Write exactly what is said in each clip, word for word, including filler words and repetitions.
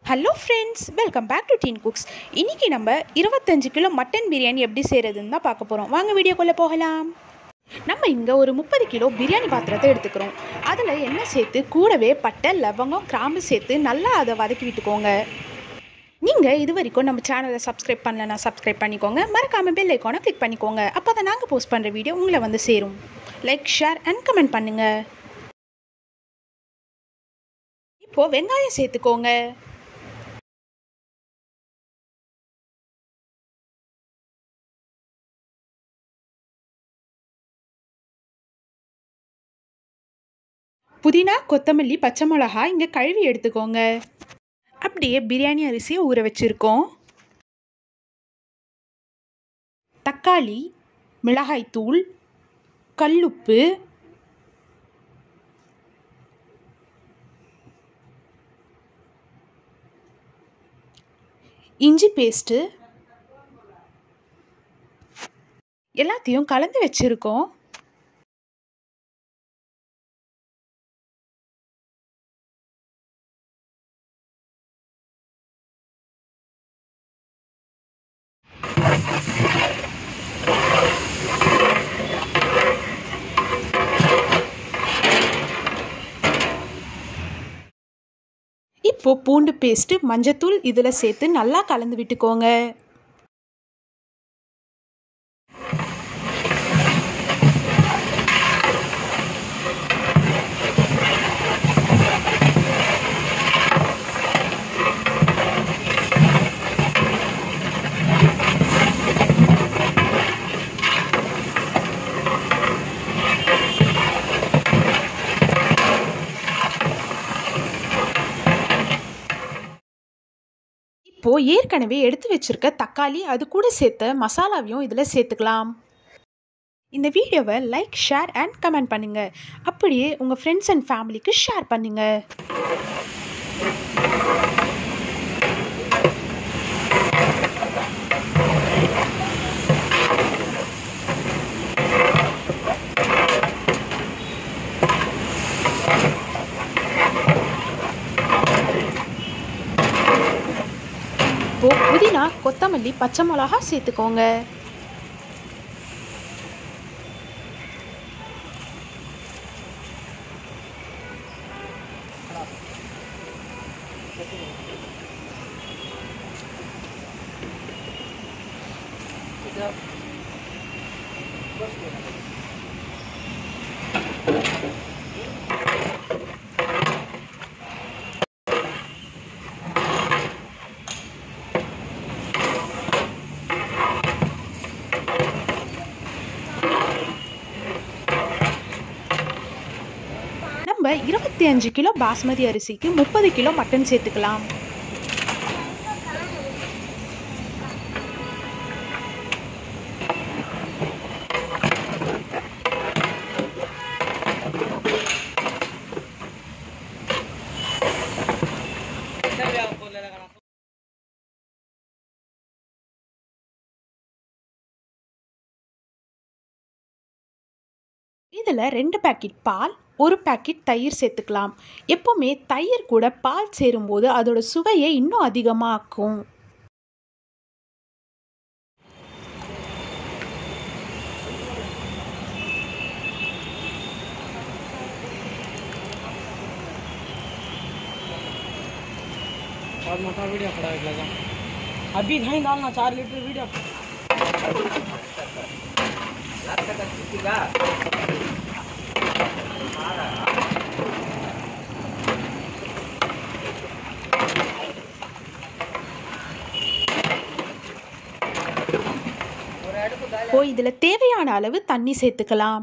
Hello friends, welcome back to teen cooks. இன்றைக்கி நம்ம இருபத்தஞ்சு கிலோ மட்டன் பிரியாணி எப்படி செய்கிறதுன்னு தான் பார்க்க போகிறோம். வாங்க வீடியோக்குள்ளே போகலாம். நம்ம இங்கே ஒரு முப்பது கிலோ பிரியாணி பாத்திரத்தை எடுத்துக்கிறோம். அதில் எண்ணெய் சேர்த்து கூடவே பட்டை, லவங்கம், கிராம்பு சேர்த்து நல்லா அதை வதக்கி விட்டுக்கோங்க. நீங்கள் இது வரைக்கும் நம்ம சேனலை சப்ஸ்கிரைப் பண்ணலன்னா சப்ஸ்கிரைப் பண்ணிக்கோங்க. மறக்காமல் பெல் ஐக்கானை கிளிக் பண்ணிக்கோங்க. அப்போ தான் நாங்கள் போஸ்ட் பண்ணுற வீடியோ உங்களை வந்து சேரும். லைக், ஷேர் அண்ட் கமெண்ட் பண்ணுங்கள். இப்போது வெங்காயம் சேர்த்துக்கோங்க. புதினா, கொத்தமல்லி, பச்சை மிளகா இங்கே கழுவி எடுத்துக்கோங்க. அப்படியே பிரியாணி அரிசியை ஊற வச்சுருக்கோம். தக்காளி, மிளகாய்த்தூள், கல்லுப்பு, இஞ்சி பேஸ்ட்டு எல்லாத்தையும் கலந்து வச்சுருக்கோம். இப்போ பூண்டு பேஸ்ட்டு, மஞ்சத்தூள் இதில் சேர்த்து நல்லா கலந்து விட்டுக்கோங்க. இப்போது ஏற்கனவே எடுத்து வச்சுருக்க தக்காளி அது கூட சேர்த்த மசாலாவையும் இதில் சேர்த்துக்கலாம். இந்த வீடியோவை லைக், ஷேர் அண்ட் கமெண்ட் பண்ணுங்கள். அப்படியே உங்கள் ஃப்ரெண்ட்ஸ் அண்ட் ஃபேமிலிக்கு ஷேர் பண்ணுங்கள். இப்போ புதினா, கொத்தமல்லி, பச்சை மிளகா சேர்த்துக்கோங்க. நம்ம இருபத்தி அஞ்சு கிலோ பாஸ்மதி அரிசிக்கு முப்பது கிலோ மட்டன் சேர்த்துக்கலாம். இதில் ரெண்டு பேக்கெட் பால், ஒரு பேக்கெட் தயிர் சேர்த்துக்கலாம். எப்போவுமே தயிர் கூட பால் சேரும்போது அதோட சுவையை இன்னும் அதிகமாக்கும். और मोटा वीडियो खड़ा है लगा अभी नहीं डालना चार लीटर वीडियो இப்போ இதில் தேவையான அளவு தண்ணி சேர்த்துக்கலாம்.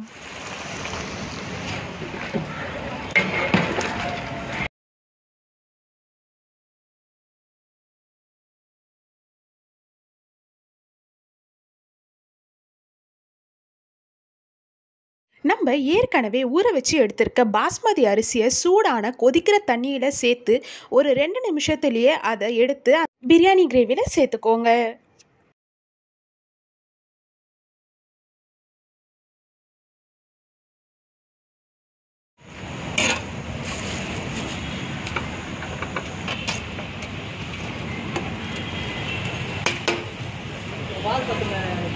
நம்ம ஏற்கனவே ஊற வச்சு எடுத்திருக்க பாஸ்மதி அரிசியை சூடான கொதிக்கிற தண்ணியில் சேர்த்து ஒரு ரெண்டு நிமிஷத்துலேயே அதை எடுத்து பிரியாணி கிரேவியில் சேர்த்துக்கோங்க.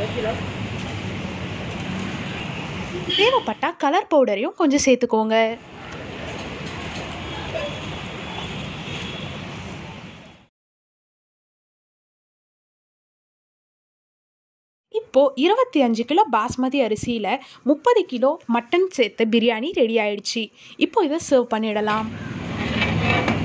தேவைப்பட்டால் கலர் பவுடரையும் கொஞ்சம் சேர்த்துக்கோங்க. இப்போது இருபத்தி அஞ்சு கிலோ பாஸ்மதி அரிசியில் முப்பது கிலோ மட்டன் சேர்த்து பிரியாணி ரெடி ஆயிடுச்சு. இப்போ இதை சர்வ் பண்ணிடலாம்.